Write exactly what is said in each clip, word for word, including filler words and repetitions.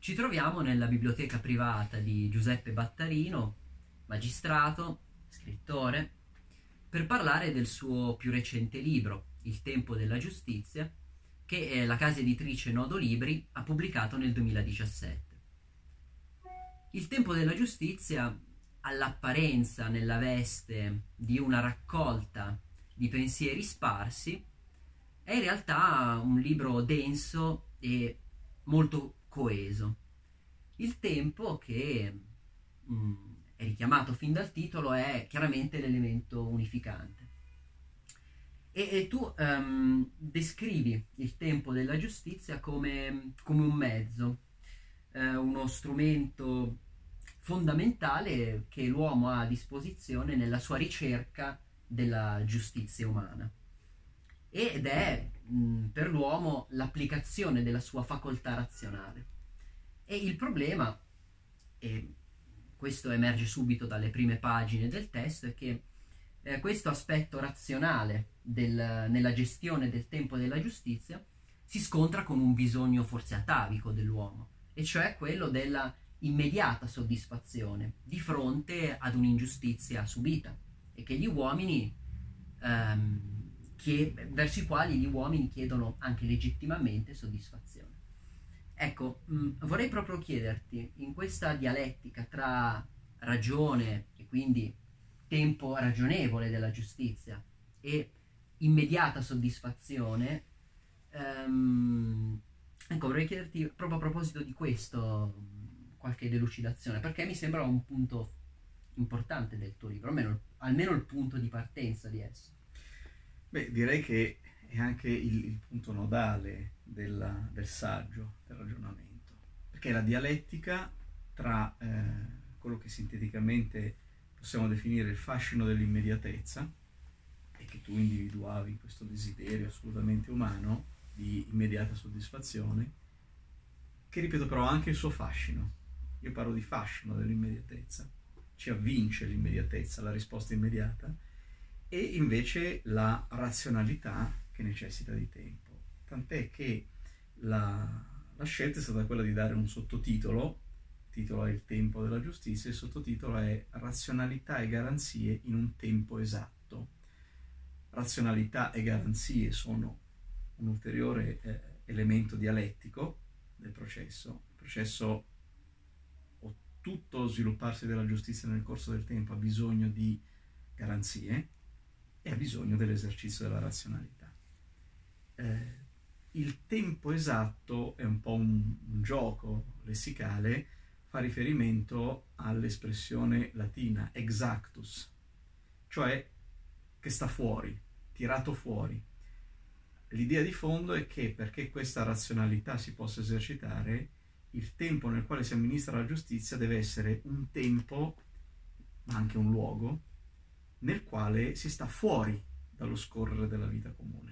Ci troviamo nella biblioteca privata di Giuseppe Battarino, magistrato, scrittore, per parlare del suo più recente libro, Il tempo della giustizia, che eh, la casa editrice Nodo Libri ha pubblicato nel duemiladiciassette. Il tempo della giustizia, all'apparenza nella veste di una raccolta di pensieri sparsi, è in realtà un libro denso e molto coeso. Il tempo, che mh, è richiamato fin dal titolo, è chiaramente l'elemento unificante. E, e tu um, descrivi il tempo della giustizia come, come un mezzo, eh, uno strumento fondamentale che l'uomo ha a disposizione nella sua ricerca della giustizia umana. Ed è mh, per l'uomo l'applicazione della sua facoltà razionale. E il problema, e questo emerge subito dalle prime pagine del testo, è che eh, questo aspetto razionale del, nella gestione del tempo della giustizia si scontra con un bisogno forse atavico dell'uomo, e cioè quello della immediata soddisfazione di fronte ad un'ingiustizia subita, e che gli uomini ehm, che, verso i quali gli uomini chiedono anche legittimamente soddisfazione. Ecco, mh, vorrei proprio chiederti, in questa dialettica tra ragione, e quindi tempo ragionevole della giustizia, e immediata soddisfazione, ehm, ecco, vorrei chiederti proprio a proposito di questo qualche delucidazione, perché mi sembra un punto importante del tuo libro, almeno, almeno il punto di partenza di esso. Beh, direi che è anche il, il punto nodale della, del saggio, del ragionamento, perché è la dialettica tra eh, quello che sinteticamente possiamo definire il fascino dell'immediatezza, e che tu individuavi in questo desiderio assolutamente umano di immediata soddisfazione, che ripeto però ha anche il suo fascino. Io parlo di fascino dell'immediatezza, ci avvince l'immediatezza, la risposta immediata, e invece la razionalità che necessita di tempo. Tant'è che la, la scelta è stata quella di dare un sottotitolo, il titolo è Il tempo della giustizia, il sottotitolo è Razionalità e garanzie in un tempo esatto. Razionalità e garanzie sono un ulteriore eh, elemento dialettico del processo. Il processo, o tutto lo svilupparsi della giustizia nel corso del tempo, ha bisogno di garanzie e ha bisogno dell'esercizio della razionalità. Eh, il tempo esatto è un po' un, un gioco lessicale, fa riferimento all'espressione latina exactus, cioè che sta fuori, tirato fuori. L'idea di fondo è che perché questa razionalità si possa esercitare, il tempo nel quale si amministra la giustizia deve essere un tempo, ma anche un luogo, nel quale si sta fuori dallo scorrere della vita comune.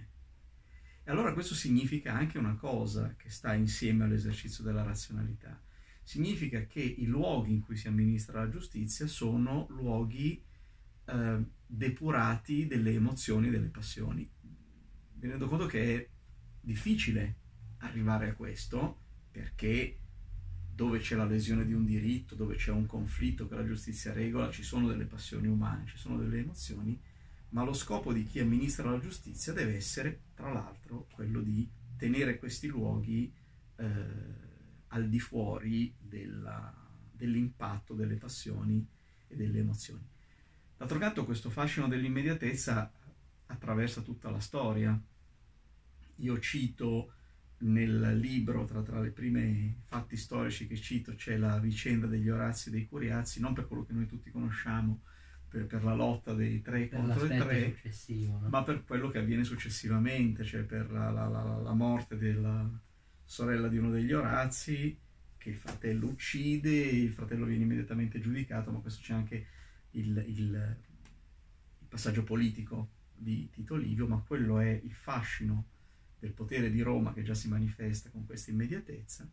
E allora questo significa anche una cosa che sta insieme all'esercizio della razionalità. Significa che i luoghi in cui si amministra la giustizia sono luoghi eh, depurati delle emozioni e delle passioni. Mi rendo conto che è difficile arrivare a questo, perché dove c'è la lesione di un diritto, dove c'è un conflitto che la giustizia regola, ci sono delle passioni umane, ci sono delle emozioni, ma lo scopo di chi amministra la giustizia deve essere, tra l'altro, quello di tenere questi luoghi eh, al di fuori della, dell'impatto delle passioni e delle emozioni. D'altro canto, questo fascino dell'immediatezza attraversa tutta la storia. Io cito nel libro, tra, tra le prime fatti storici che cito, c'è la vicenda degli Orazi e dei Curiazi, non per quello che noi tutti conosciamo, per, per la lotta dei tre Per contro i tre, successivo, no? ma per quello che avviene successivamente, cioè per la, la, la, la morte della sorella di uno degli Orazi, che il fratello uccide, il fratello viene immediatamente giudicato, ma questo c'è anche il, il, il passaggio politico di Tito Livio, ma quello è il fascino del potere di Roma che già si manifesta con questa immediatezza.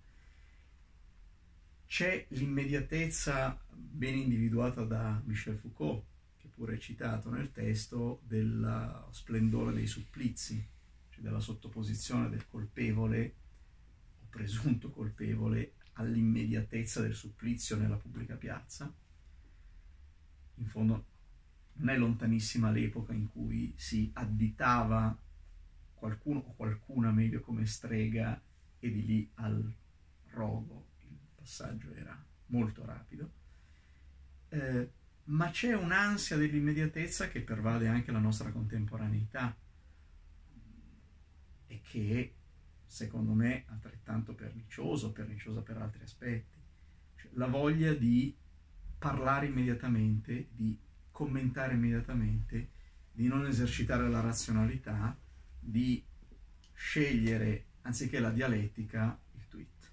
C'è l'immediatezza ben individuata da Michel Foucault, che pure è citato nel testo, del splendore dei supplizi, cioè della sottoposizione del colpevole o presunto colpevole all'immediatezza del supplizio nella pubblica piazza. In fondo non è lontanissima l'epoca in cui si additava qualcuno o qualcuna meglio come strega e di lì al rogo il passaggio era molto rapido. Eh, ma c'è un'ansia dell'immediatezza che pervade anche la nostra contemporaneità e che secondo me è altrettanto pernicioso, perniciosa per altri aspetti. Cioè, la voglia di parlare immediatamente, di commentare immediatamente, di non esercitare la razionalità, di scegliere, anziché la dialettica, il tweet.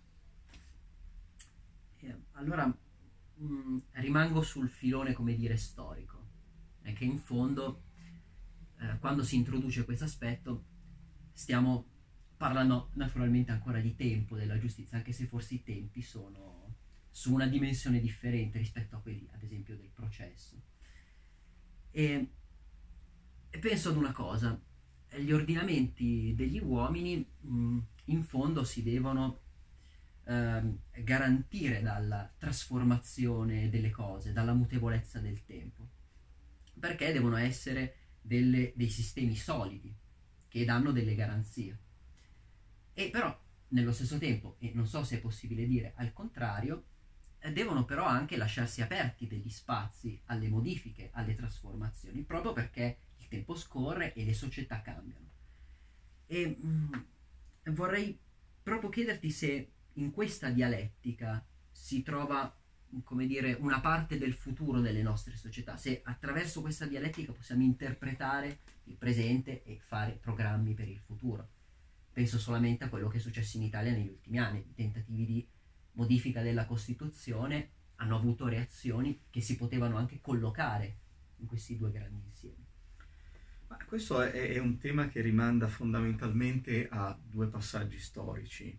E allora mh, rimango sul filone, come dire, storico, è che in fondo eh, quando si introduce questo aspetto stiamo parlando naturalmente ancora di tempo della giustizia, anche se forse i tempi sono su una dimensione differente rispetto a quelli, ad esempio, del processo. E, e penso ad una cosa: gli ordinamenti degli uomini mh, in fondo si devono eh, garantire dalla trasformazione delle cose, dalla mutevolezza del tempo, perché devono essere delle, dei sistemi solidi che danno delle garanzie. E però nello stesso tempo, e non so se è possibile dire al contrario, eh, devono però anche lasciarsi aperti degli spazi alle modifiche, alle trasformazioni, proprio perché il tempo scorre e le società cambiano. E mh, vorrei proprio chiederti se in questa dialettica si trova, come dire, una parte del futuro delle nostre società, se attraverso questa dialettica possiamo interpretare il presente e fare programmi per il futuro. Penso solamente a quello che è successo in Italia negli ultimi anni. I tentativi di modifica della Costituzione hanno avuto reazioni che si potevano anche collocare in questi due grandi insiemi. Ma questo è, è un tema che rimanda fondamentalmente a due passaggi storici.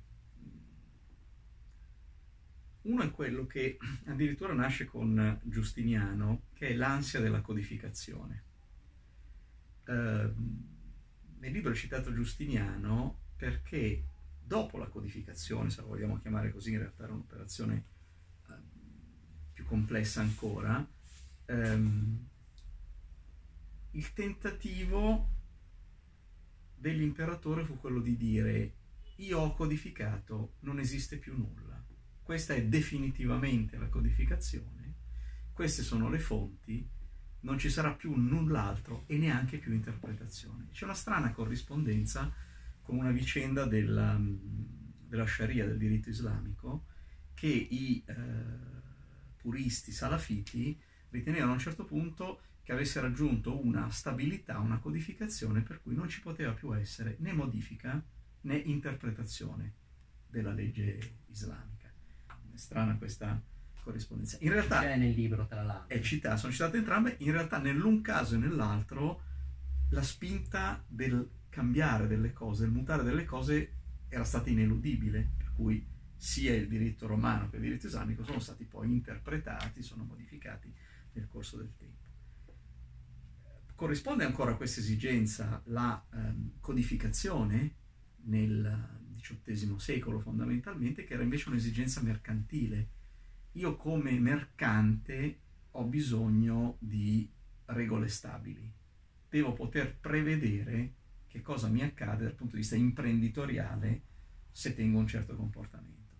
Uno è quello che addirittura nasce con Giustiniano, che è l'ansia della codificazione. Uh, nel libro è citato Giustiniano perché dopo la codificazione, se la vogliamo chiamare così, in realtà era un'operazione uh, più complessa ancora, um, il tentativo dell'imperatore fu quello di dire: io ho codificato, non esiste più nulla. Questa è definitivamente la codificazione, queste sono le fonti, non ci sarà più null'altro e neanche più interpretazione. C'è una strana corrispondenza con una vicenda della, della Sharia, del diritto islamico, che i eh, puristi salafiti ritenevano a un certo punto che avesse raggiunto una stabilità, una codificazione per cui non ci poteva più essere né modifica né interpretazione della legge islamica. È strana questa corrispondenza. In realtà c'è nel libro, tra l'altro. È citata, sono citate entrambe. In realtà nell'un caso e nell'altro la spinta del cambiare delle cose, del mutare delle cose era stata ineludibile, per cui sia il diritto romano che il diritto islamico sono stati poi interpretati, sono modificati nel corso del tempo. Corrisponde ancora a questa esigenza la ehm, codificazione nel diciottesimo secolo fondamentalmente, che era invece un'esigenza mercantile. Io come mercante ho bisogno di regole stabili, devo poter prevedere che cosa mi accade dal punto di vista imprenditoriale se tengo un certo comportamento.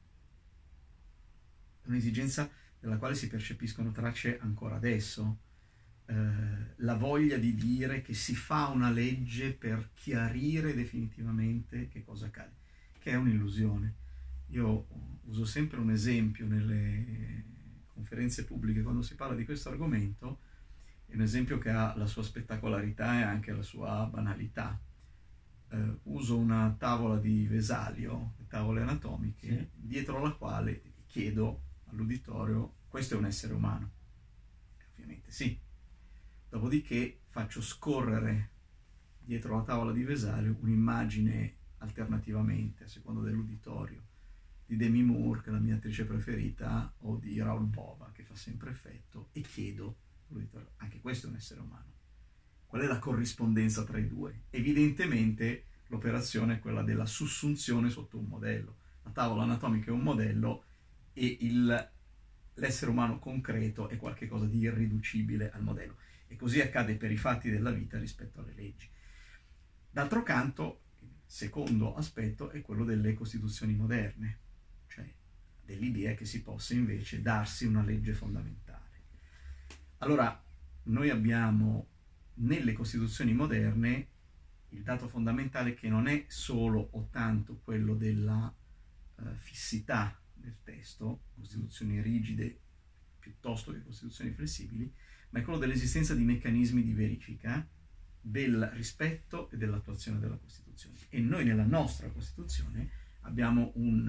È un'esigenza della quale si percepiscono tracce ancora adesso. Eh, la voglia di dire che si fa una legge per chiarire definitivamente che cosa accade, che è un'illusione. Io uso sempre un esempio nelle conferenze pubbliche quando si parla di questo argomento, è un esempio che ha la sua spettacolarità e anche la sua banalità. Eh, uso una tavola di Vesalio, tavole anatomiche, sì, dietro la quale chiedo all'uditorio: questo è un essere umano? E ovviamente sì. Dopodiché faccio scorrere dietro la tavola di Vesalio un'immagine alternativamente, a seconda dell'uditorio, di Demi Moore, che è la mia attrice preferita, o di Raoul Bova, che fa sempre effetto, e chiedo all'uditorio: anche questo è un essere umano? Qual è la corrispondenza tra i due? Evidentemente l'operazione è quella della sussunzione sotto un modello. la tavola anatomica è un modello e il, l'essere umano concreto è qualcosa di irriducibile al modello. E così accade per i fatti della vita rispetto alle leggi. D'altro canto, il secondo aspetto è quello delle costituzioni moderne, cioè dell'idea che si possa invece darsi una legge fondamentale. Allora, noi abbiamo nelle costituzioni moderne il dato fondamentale che non è solo o tanto quello della uh, fissità del testo, costituzioni rigide piuttosto che costituzioni flessibili, ma è quello dell'esistenza di meccanismi di verifica del rispetto e dell'attuazione della Costituzione. E noi nella nostra Costituzione abbiamo un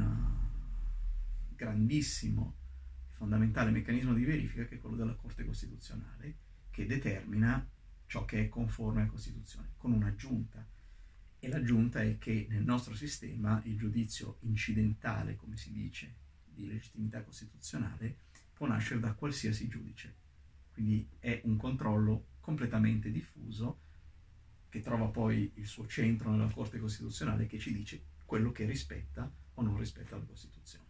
uh, grandissimo e fondamentale meccanismo di verifica che è quello della Corte Costituzionale, che determina ciò che è conforme alla Costituzione, con un'aggiunta. E l'aggiunta è che nel nostro sistema il giudizio incidentale, come si dice, di legittimità costituzionale, può nascere da qualsiasi giudice. Quindi è un controllo completamente diffuso che trova poi il suo centro nella Corte Costituzionale, che ci dice quello che rispetta o non rispetta la Costituzione.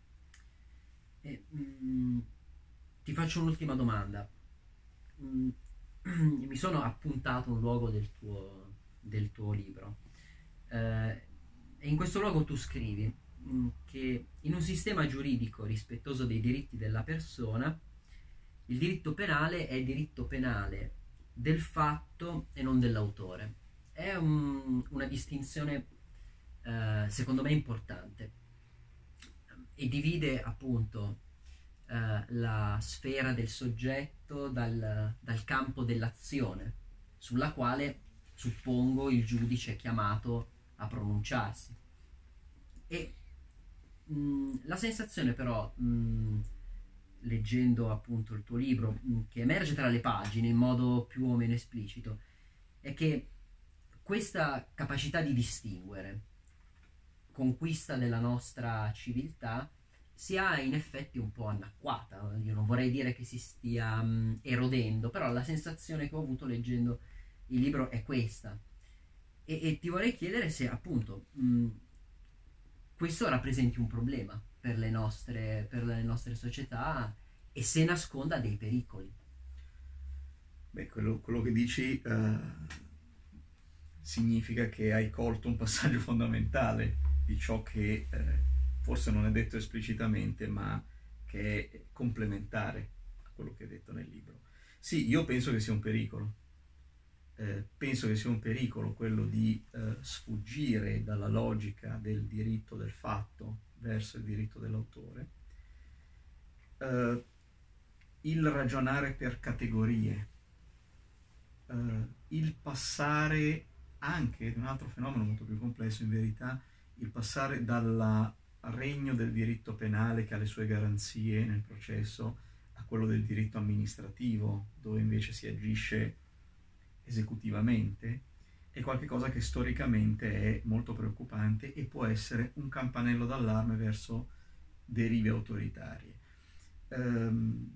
E, mm, ti faccio un'ultima domanda. Mm, mi sono appuntato un luogo del tuo, del tuo libro eh, e in questo luogo tu scrivi mm, che in un sistema giuridico rispettoso dei diritti della persona il diritto penale è diritto penale del fatto e non dell'autore. È un, una distinzione eh, secondo me importante e divide appunto eh, la sfera del soggetto dal, dal campo dell'azione sulla quale suppongo il giudice è chiamato a pronunciarsi. E mh, la sensazione però mh, leggendo appunto il tuo libro, che emerge tra le pagine in modo più o meno esplicito, è che questa capacità di distinguere, conquista della nostra civiltà, sia in effetti un po' anacquata. Io non vorrei dire che si stia um, erodendo, però la sensazione che ho avuto leggendo il libro è questa. E, e ti vorrei chiedere se appunto mh, questo rappresenti un problema per le nostre, per le nostre società e se nasconda dei pericoli. Beh, quello, quello che dici uh, significa che hai colto un passaggio fondamentale di ciò che eh, forse non è detto esplicitamente, ma che è complementare a quello che è detto nel libro. Sì, io penso che sia un pericolo. Eh, penso che sia un pericolo quello di eh, sfuggire dalla logica del diritto del fatto verso il diritto dell'autore, uh, il ragionare per categorie, uh, il passare anche, di un altro fenomeno molto più complesso in verità, il passare dal regno del diritto penale che ha le sue garanzie nel processo a quello del diritto amministrativo, dove invece si agisce esecutivamente, è qualcosa che storicamente è molto preoccupante e può essere un campanello d'allarme verso derive autoritarie. Um,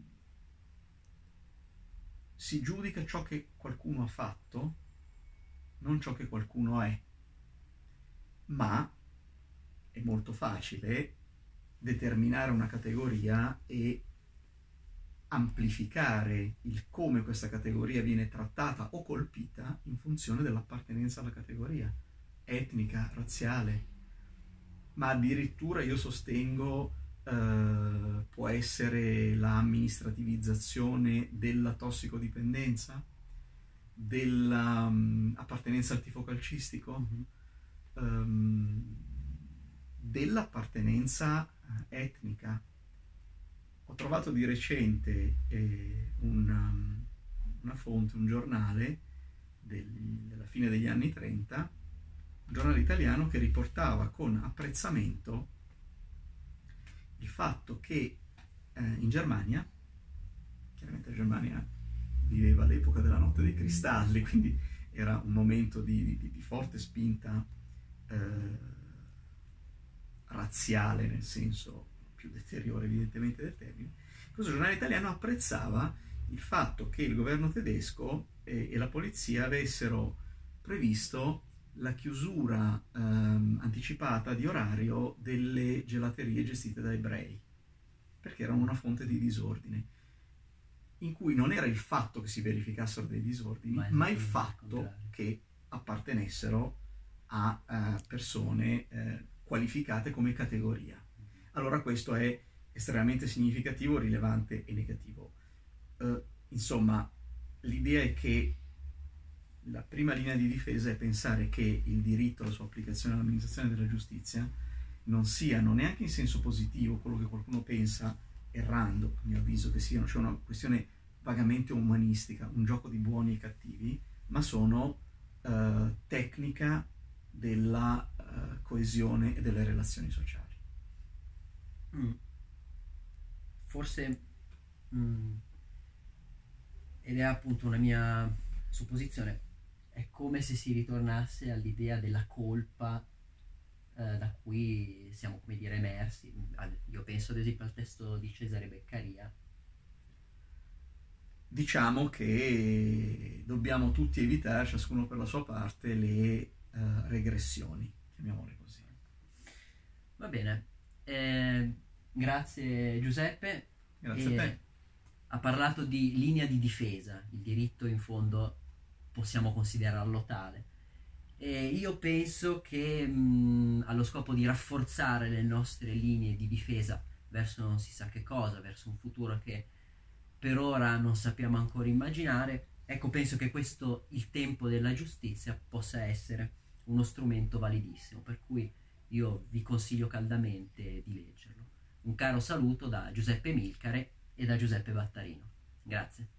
si giudica ciò che qualcuno ha fatto, non ciò che qualcuno è, ma è molto facile determinare una categoria e amplificare il come questa categoria viene trattata o colpita in funzione dell'appartenenza alla categoria, etnica, razziale, ma addirittura io sostengo eh, può essere l'amministrativizzazione della tossicodipendenza, dell'appartenenza um, al tifo calcistico, mm-hmm. um, dell'appartenenza etnica. Ho trovato di recente eh, una, una fonte, un giornale del, della fine degli anni trenta, un giornale italiano che riportava con apprezzamento il fatto che eh, in Germania, chiaramente la Germania viveva all'epoca della notte dei cristalli, quindi era un momento di, di, di forte spinta eh, razziale, nel senso più deteriore evidentemente del termine. Questo giornale italiano apprezzava il fatto che il governo tedesco e, e la polizia avessero previsto la chiusura ehm, anticipata di orario delle gelaterie gestite da ebrei, perché erano una fonte di disordine, in cui non era il fatto che si verificassero dei disordini, Ma, ma il fatto che appartenessero a uh, persone uh, qualificate come categoria. Allora questo è estremamente significativo, rilevante e negativo. Uh, insomma, l'idea è che la prima linea di difesa è pensare che il diritto alla sua applicazione all'amministrazione della giustizia non siano neanche in senso positivo quello che qualcuno pensa, errando, a mio avviso, che siano, cioè una questione vagamente umanistica, un gioco di buoni e cattivi, ma sono uh, tecnica della uh, coesione e delle relazioni sociali. Mm. Forse, mm, ed è appunto una mia supposizione, è come se si ritornasse all'idea della colpa eh, da cui siamo, come dire, emersi. Io penso ad esempio al testo di Cesare Beccaria. Diciamo che dobbiamo tutti evitare, ciascuno per la sua parte, le uh, regressioni, chiamiamole così. Va bene, eh, grazie Giuseppe. Grazie a te. Ha parlato di linea di difesa, il diritto in fondo possiamo considerarlo tale. E io penso che mh, allo scopo di rafforzare le nostre linee di difesa verso non si sa che cosa, verso un futuro che per ora non sappiamo ancora immaginare, ecco, penso che questo, il tempo della giustizia, possa essere uno strumento validissimo, per cui io vi consiglio caldamente di leggerlo. Un caro saluto da Giuseppe Milcare e da Giuseppe Battarino. Grazie.